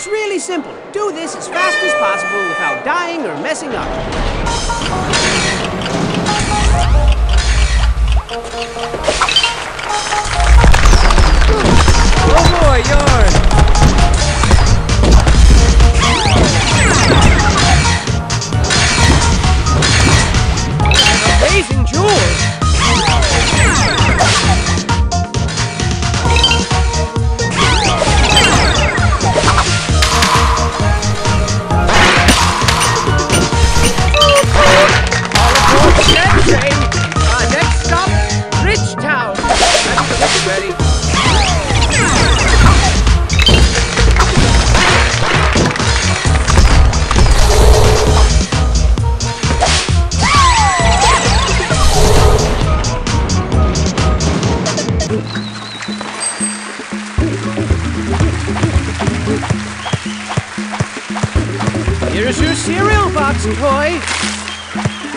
It's really simple. Do this as fast as possible without dying or messing up. Oh boy, yours! Amazing jewels! Next stop, Bridgetown. Ready? Here's your cereal box, toy.